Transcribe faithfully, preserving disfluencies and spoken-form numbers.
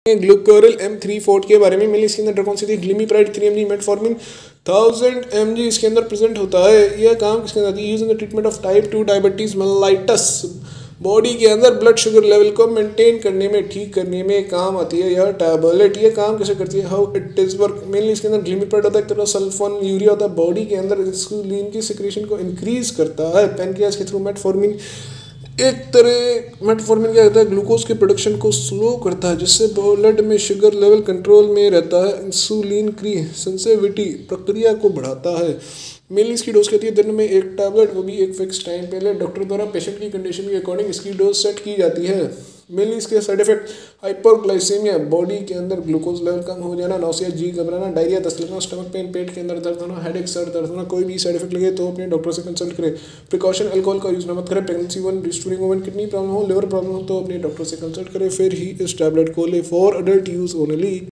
ग्लूकोरिल M three fort के बारे में मिली। इसके अंदर कौन सी थी? Glimepiride three M G metformin thousand M G इसके अंदर प्रेजेंट होता है। यह काम किसके अंदर use in the treatment of type two diabetes mellitus. Body के अंदर ब्लड शुगर लेवल को मेंटेन करने में, ठीक करने में काम आती है यह टैबलेट। ये काम कैसे करती है? How it is work. Mainly इसके अंदर ग्लिमीप्राइड होता है, एक तरह सल्फोन यूरिया होता है। बॉडी के अंदर इंसुलिन की सिक्रेशन को इंक्रीज करता है पैनक्रियाज के थ्रू। मेटफॉर्मिन एक तरह मेटफॉर्मिन क्या कहता है? ग्लूकोज के प्रोडक्शन को स्लो करता है, जिससे ब्लड में शुगर लेवल कंट्रोल में रहता है। इंसुलिन की सेंसिटिविटी प्रक्रिया को बढ़ाता है। मेनली इसकी डोज कहती है दिन में एक टैबलेट, वो भी एक फिक्स टाइम पहले डॉक्टर द्वारा पेशेंट की कंडीशन के अकॉर्डिंग इसकी डोज सेट की जाती है। मेनली इसके साइड इफेक्ट हाइपरग्लाइसीमिया, बॉडी के अंदर ग्लूकोज लेवल कम हो जाना, नौसिया, जी घबराना, डायरिया, दस्त लगना, स्टमक पेन, पेट के अंदर दर्द होना, हेडेक, सर दर्द होना। कोई भी साइड इफेक्ट लगे तो अपने डॉक्टर से कंसल्ट करें। प्रिकॉशन, अल्कोहल का यूज न मत करें। Pregnancy one, restoring woman, kidney problem हो, लिवर प्रॉब्लम हो तो अपने डॉक्टर से कंसल्ट करें। फिर ही इस टैबलेट को ले, फॉर अडल्ट यूज ओनली।